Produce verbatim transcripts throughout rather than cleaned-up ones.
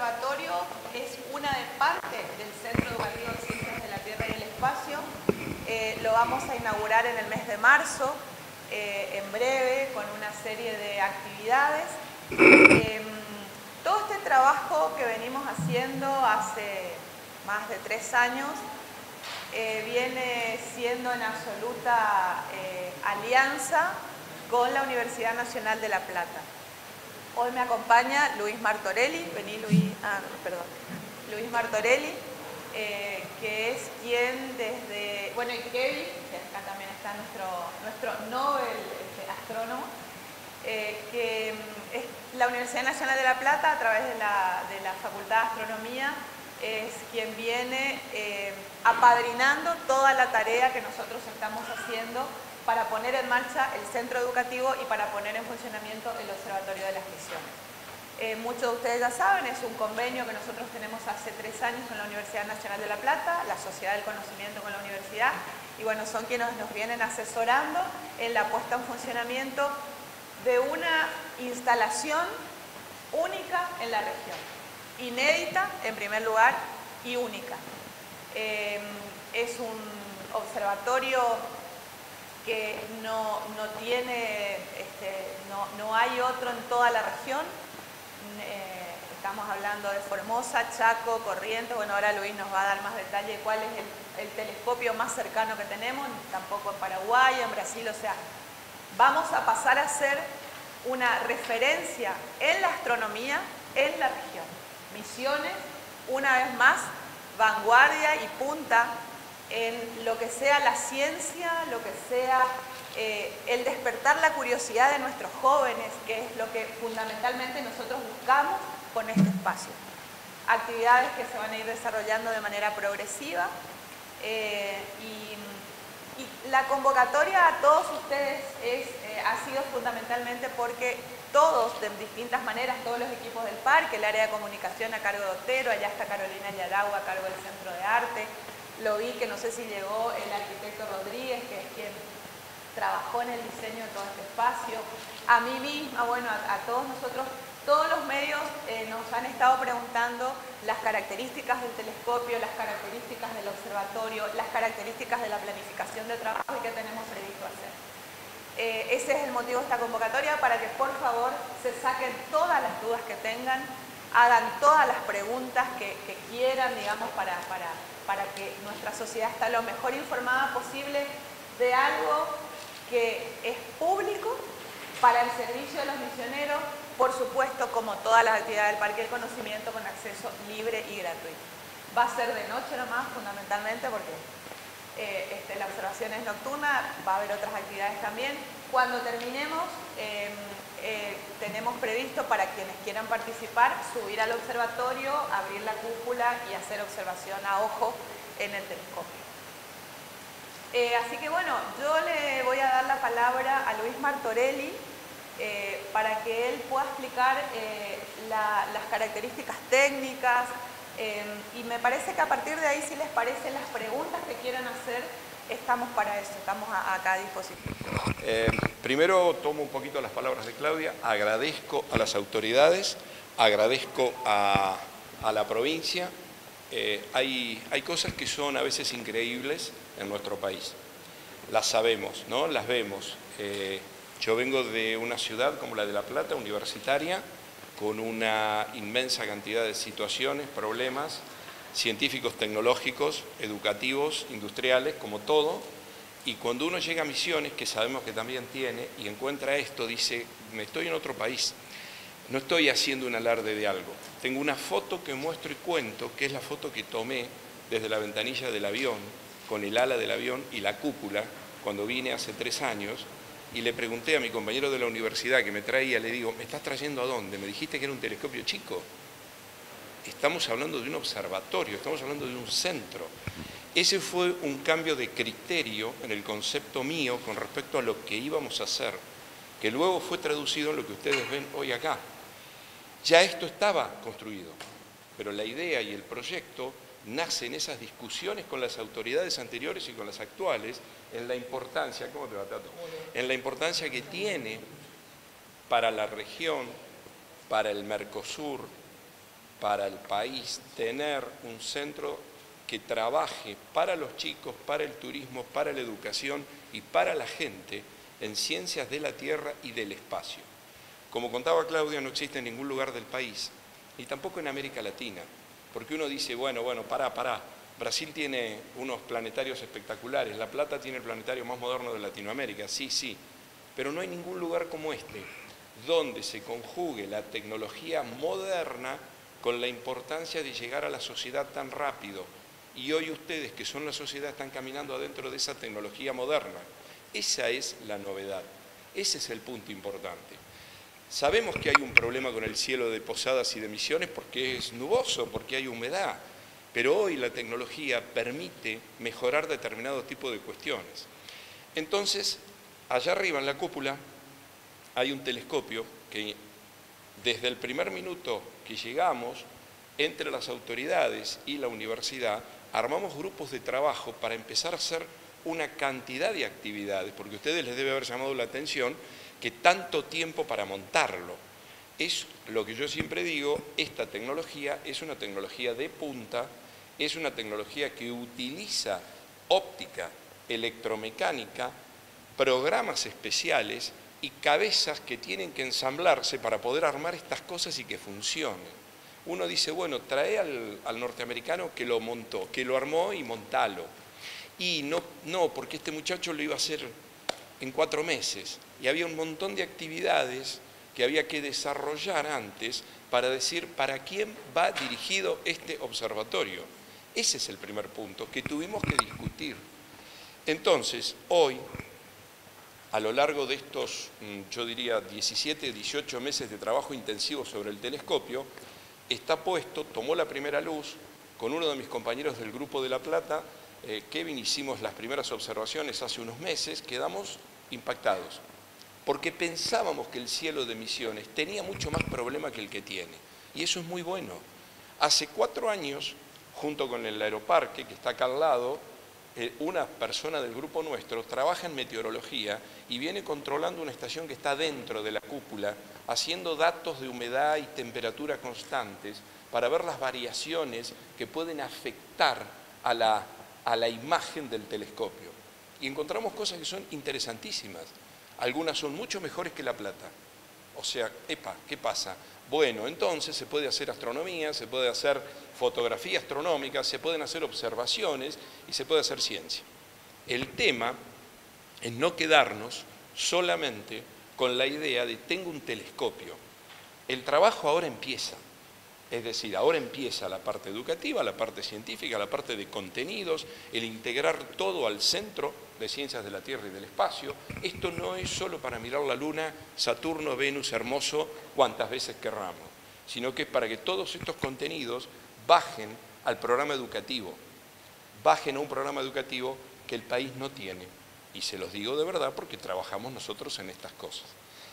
observatorio es una de parte del Centro Educativo de Ciencias de la Tierra y el Espacio. Eh, lo vamos a inaugurar en el mes de marzo, eh, en breve, con una serie de actividades. Eh, todo este trabajo que venimos haciendo hace más de tres años eh, viene siendo en absoluta eh, alianza con la Universidad Nacional de La Plata. Hoy me acompaña Luis Martorelli, vení Luis, ah, perdón, Luis Martorelli, eh, que es quien desde, bueno, y Kevin, que acá también está nuestro, nuestro Nobel este, astrónomo, eh, que es la Universidad Nacional de La Plata, a través de la, de la Facultad de Astronomía, es quien viene eh, apadrinando toda la tarea que nosotros estamos haciendo para poner en marcha el centro educativo y para poner en funcionamiento el Observatorio de las Misiones. Eh, muchos de ustedes ya saben, es un convenio que nosotros tenemos hace tres años con la Universidad Nacional de La Plata, la Sociedad del Conocimiento con la universidad, y bueno, son quienes nos vienen asesorando en la puesta en funcionamiento de una instalación única en la región, inédita en primer lugar y única. Eh, es un observatorio que no, no tiene, este, no, no hay otro en toda la región. Eh, estamos hablando de Formosa, Chaco, Corrientes. Bueno, ahora Luis nos va a dar más detalle de cuál es el, el telescopio más cercano que tenemos, tampoco en Paraguay, en Brasil, o sea, vamos a pasar a ser una referencia en la astronomía en la región. Misiones, una vez más, vanguardia y punta en lo que sea la ciencia, lo que sea eh, el despertar la curiosidad de nuestros jóvenes, que es lo que fundamentalmente nosotros buscamos con este espacio. Actividades que se van a ir desarrollando de manera progresiva eh, y, y la convocatoria a todos ustedes es, eh, ha sido fundamentalmente porque todos, de distintas maneras, todos los equipos del parque, el área de comunicación a cargo de Otero, allá está Carolina Yaragua a cargo del Centro de Arte. Lo vi que no sé si llegó el arquitecto Rodríguez, que es quien trabajó en el diseño de todo este espacio. A mí misma, bueno, a, a todos nosotros, todos los medios eh, nos han estado preguntando las características del telescopio, las características del observatorio, las características de la planificación de trabajo y qué tenemos previsto hacer. Eh, ese es el motivo de esta convocatoria, para que por favor se saquen todas las dudas que tengan, hagan todas las preguntas que, que quieran, digamos, para... para para que nuestra sociedad esté lo mejor informada posible de algo que es público para el servicio de los misioneros, por supuesto, como todas las actividades del Parque del Conocimiento, con acceso libre y gratuito. Va a ser de noche nomás, fundamentalmente, porque eh, este, la observación es nocturna, va a haber otras actividades también. Cuando terminemos, eh, eh, tenemos previsto para quienes quieran participar, subir al observatorio, abrir la cúpula y hacer observación a ojo en el telescopio. Eh, así que bueno, yo le voy a dar la palabra a Luis Martorelli eh, para que él pueda explicar eh, la, las características técnicas eh, y me parece que a partir de ahí, si les parecen las preguntas que quieran hacer, estamos para eso, estamos a, acá a disposición. Eh, primero tomo un poquito las palabras de Claudia, agradezco a las autoridades, agradezco a, a la provincia. Eh, hay, hay cosas que son a veces increíbles en nuestro país, las sabemos, ¿no? Las vemos. Eh, yo vengo de una ciudad como la de La Plata, universitaria, con una inmensa cantidad de situaciones, problemas científicos, tecnológicos, educativos, industriales, como todo. Y cuando uno llega a Misiones, que sabemos que también tiene, y encuentra esto, dice, me estoy en otro país, no estoy haciendo un alarde de algo. Tengo una foto que muestro y cuento, que es la foto que tomé desde la ventanilla del avión, con el ala del avión y la cúpula, cuando vine hace tres años, y le pregunté a mi compañero de la universidad que me traía, le digo, ¿me estás trayendo a dónde? Me dijiste que era un telescopio chico. Estamos hablando de un observatorio, estamos hablando de un centro. Ese fue un cambio de criterio en el concepto mío con respecto a lo que íbamos a hacer, que luego fue traducido en lo que ustedes ven hoy acá. Ya esto estaba construido, pero la idea y el proyecto nace en esas discusiones con las autoridades anteriores y con las actuales, en la importancia, ¿cómo te va, Tato? En la importancia que tiene para la región, para el Mercosur, para el país tener un centro que trabaje para los chicos, para el turismo, para la educación y para la gente en ciencias de la Tierra y del espacio. Como contaba Claudia, no existe en ningún lugar del país, ni tampoco en América Latina, porque uno dice, bueno, bueno, pará, pará, Brasil tiene unos planetarios espectaculares, La Plata tiene el planetario más moderno de Latinoamérica, sí, sí, pero no hay ningún lugar como este, donde se conjugue la tecnología moderna con la importancia de llegar a la sociedad tan rápido. Y hoy ustedes, que son la sociedad, están caminando adentro de esa tecnología moderna. Esa es la novedad, ese es el punto importante. Sabemos que hay un problema con el cielo de Posadas y de Misiones porque es nuboso, porque hay humedad, pero hoy la tecnología permite mejorar determinado tipo de cuestiones. Entonces, allá arriba en la cúpula hay un telescopio que desde el primer minuto que llegamos, entre las autoridades y la universidad, armamos grupos de trabajo para empezar a hacer una cantidad de actividades, porque a ustedes les debe haber llamado la atención que tanto tiempo para montarlo. Es lo que yo siempre digo, esta tecnología es una tecnología de punta, es una tecnología que utiliza óptica, electromecánica, programas especiales y cabezas que tienen que ensamblarse para poder armar estas cosas y que funcionen. Uno dice, bueno, trae al, al norteamericano que lo montó, que lo armó y montalo. Y no, no, porque este muchacho lo iba a hacer en cuatro meses. Y había un montón de actividades que había que desarrollar antes para decir para quién va dirigido este observatorio. Ese es el primer punto que tuvimos que discutir. Entonces, hoy, a lo largo de estos, yo diría, diecisiete, dieciocho meses de trabajo intensivo sobre el telescopio, está puesto, tomó la primera luz, con uno de mis compañeros del Grupo de La Plata, eh, Kevin, hicimos las primeras observaciones hace unos meses, quedamos impactados, porque pensábamos que el cielo de Misiones tenía mucho más problema que el que tiene, y eso es muy bueno. Hace cuatro años, junto con el Aeroparque, que está acá al lado, eh, una persona del grupo nuestro trabaja en meteorología y viene controlando una estación que está dentro de la cúpula, haciendo datos de humedad y temperatura constantes para ver las variaciones que pueden afectar a la, a la imagen del telescopio. Y encontramos cosas que son interesantísimas. Algunas son mucho mejores que La Plata. O sea, epa, ¿qué pasa? Bueno, entonces se puede hacer astronomía, se puede hacer fotografía astronómica, se pueden hacer observaciones y se puede hacer ciencia. El tema es no quedarnos solamente con la idea de tengo un telescopio. El trabajo ahora empieza. Es decir, ahora empieza la parte educativa, la parte científica, la parte de contenidos, el integrar todo al centro de ciencias de la Tierra y del espacio. Esto no es solo para mirar la Luna, Saturno, Venus, hermoso, cuantas veces querramos, sino que es para que todos estos contenidos bajen al programa educativo, bajen a un programa educativo que el país no tiene. Y se los digo de verdad porque trabajamos nosotros en estas cosas.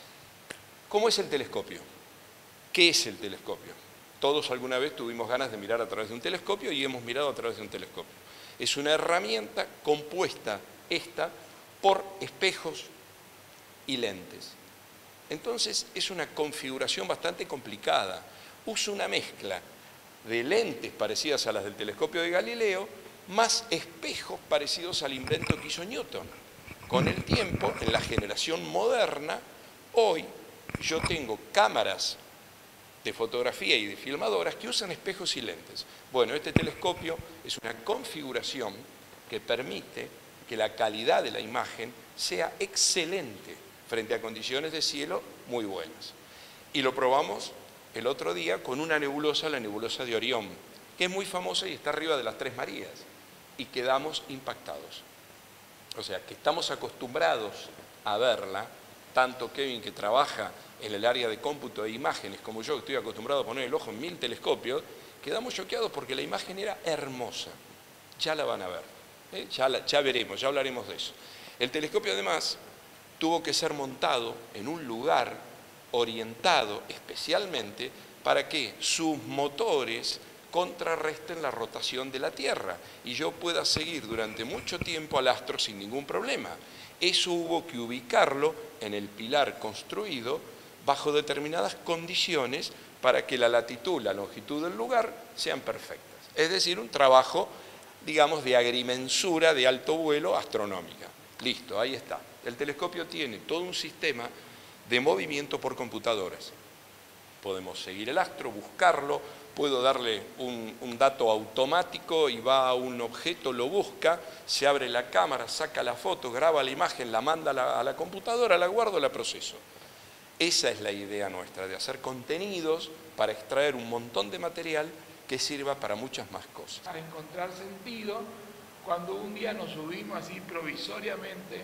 ¿Cómo es el telescopio? ¿Qué es el telescopio? Todos alguna vez tuvimos ganas de mirar a través de un telescopio y hemos mirado a través de un telescopio. Es una herramienta compuesta, esta, por espejos y lentes. Entonces es una configuración bastante complicada. Usa una mezcla de lentes parecidas a las del telescopio de Galileo, más espejos parecidos al invento que hizo Newton. Con el tiempo, en la generación moderna, hoy yo tengo cámaras de fotografía y de filmadoras que usan espejos y lentes. Bueno, este telescopio es una configuración que permite que la calidad de la imagen sea excelente frente a condiciones de cielo muy buenas. Y lo probamos el otro día con una nebulosa, la nebulosa de Orión, que es muy famosa y está arriba de las Tres Marías, y quedamos impactados. O sea, que estamos acostumbrados a verla, tanto Kevin, que trabaja en el área de cómputo de imágenes, como yo, que estoy acostumbrado a poner el ojo en mil telescopios, quedamos choqueados porque la imagen era hermosa. Ya la van a ver, ¿eh? ya, la, ya veremos, ya hablaremos de eso. El telescopio, además, tuvo que ser montado en un lugar orientado especialmente para que sus motores contrarresten la rotación de la Tierra y yo pueda seguir durante mucho tiempo al astro sin ningún problema. Eso hubo que ubicarlo en el pilar construido bajo determinadas condiciones para que la latitud, la longitud del lugar sean perfectas. Es decir, un trabajo, digamos, de agrimensura de alto vuelo astronómica. Listo, ahí está. El telescopio tiene todo un sistema de movimiento por computadoras. Podemos seguir el astro, buscarlo, puedo darle un, un dato automático y va a un objeto, lo busca, se abre la cámara, saca la foto, graba la imagen, la manda a la, a la computadora, la guardo, la proceso. Esa es la idea nuestra, de hacer contenidos para extraer un montón de material que sirva para muchas más cosas. Para encontrar sentido, cuando un día nos subimos así provisoriamente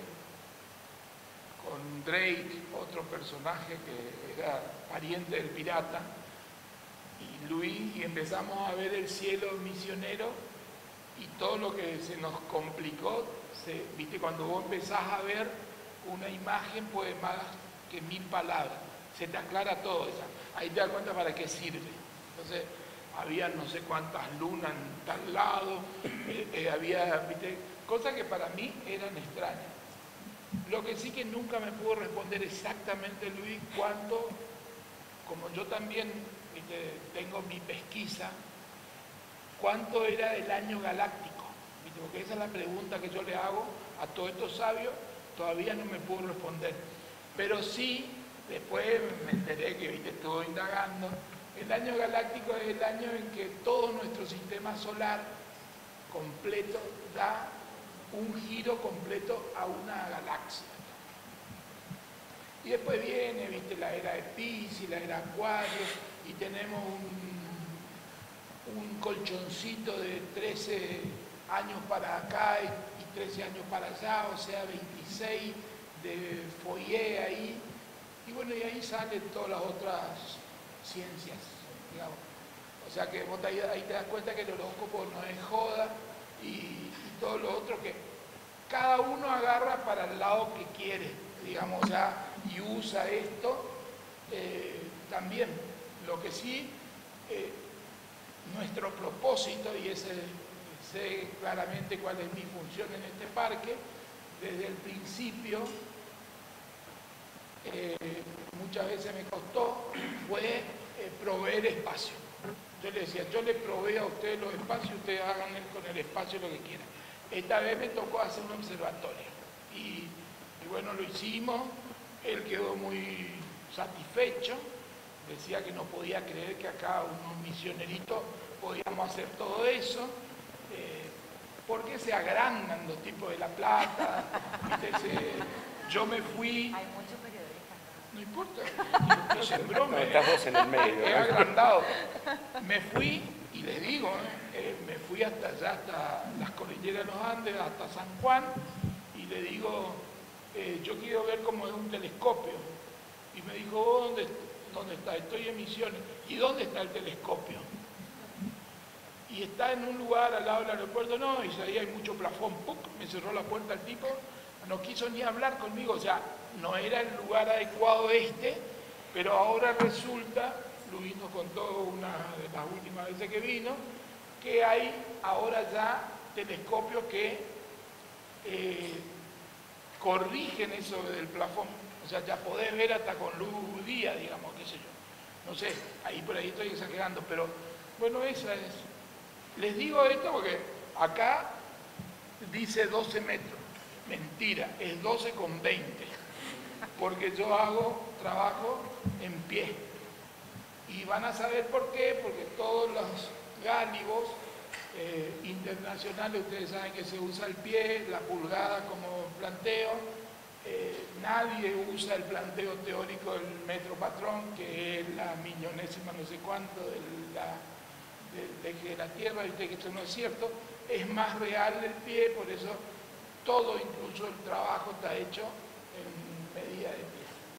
con Drake, otro personaje que era pariente del pirata, y Luis, y empezamos a ver el cielo misionero y todo lo que se nos complicó, se, viste, cuando vos empezás a ver una imagen, pues más que mil palabras, se te aclara todo eso, ahí te das cuenta para qué sirve. Entonces, había no sé cuántas lunas en tal lado, eh, eh, había, viste, cosas que para mí eran extrañas. Lo que sí que nunca me pudo responder exactamente Luis cuánto, como yo también, viste, tengo mi pesquisa, cuánto era el año galáctico, viste, porque esa es la pregunta que yo le hago a todos estos sabios, todavía no me pudo responder. Pero sí, después me enteré que, viste, estuvo indagando. El año galáctico es el año en que todo nuestro sistema solar completo da un giro completo a una galaxia. Y después viene, viste, la era de Piscis, la era Acuario, y tenemos un, un colchoncito de trece años para acá y, y trece años para allá, o sea, veintiséis de Fourier ahí. Y bueno, y ahí salen todas las otras ciencias, digamos. O sea que vos ahí, ahí te das cuenta que el horóscopo no es joda y, y todo lo otro que cada uno agarra para el lado que quiere, digamos, o sea, y usa esto eh, también. Lo que sí, eh, nuestro propósito, y ese sé claramente cuál es mi función en este parque, desde el principio, eh, muchas veces me costó, fue eh, proveer espacio. Yo le decía, yo le proveo a ustedes los espacios, ustedes hagan con el espacio lo que quieran. Esta vez me tocó hacer un observatorio y, y bueno, lo hicimos, él quedó muy satisfecho, decía que no podía creer que acá unos misioneritos podíamos hacer todo eso, eh, porque se agrandan los tipos de La Plata, ¿viste? Se, yo me fui... Hay muchos periodistas. No importa, yo sembró, me, estás vos en el medio. he agrandado. Me fui, y les digo, eh, me fui hasta allá, hasta las cordilleras de los Andes, hasta San Juan, y le digo, eh, yo quiero ver cómo es un telescopio. Y me dijo, ¿vos dónde, dónde está? Estoy en Misiones. ¿Y dónde está el telescopio? Y está en un lugar al lado del aeropuerto. No, y ahí hay mucho plafón. ¡Puc! Me cerró la puerta el tipo, no quiso ni hablar conmigo, o sea, no era el lugar adecuado este, pero ahora resulta, Luis nos contó una de las últimas veces que vino, que hay ahora ya telescopios que eh, corrigen eso del plafón, o sea, ya podés ver hasta con luz día, digamos, qué sé yo. No sé, ahí por ahí estoy exagerando, pero bueno, esa es. Les digo esto porque acá dice doce metros. Mentira, es doce con veinte, porque yo hago trabajo en pie. Y van a saber por qué, porque todos los gálibos eh, internacionales, ustedes saben que se usa el pie, la pulgada como planteo, eh, nadie usa el planteo teórico del metro patrón, que es la millonésima no sé cuánto de la, de, de que la Tierra, viste que esto no es cierto, es más real el pie, por eso todo, incluso el trabajo, está hecho en medida de pie.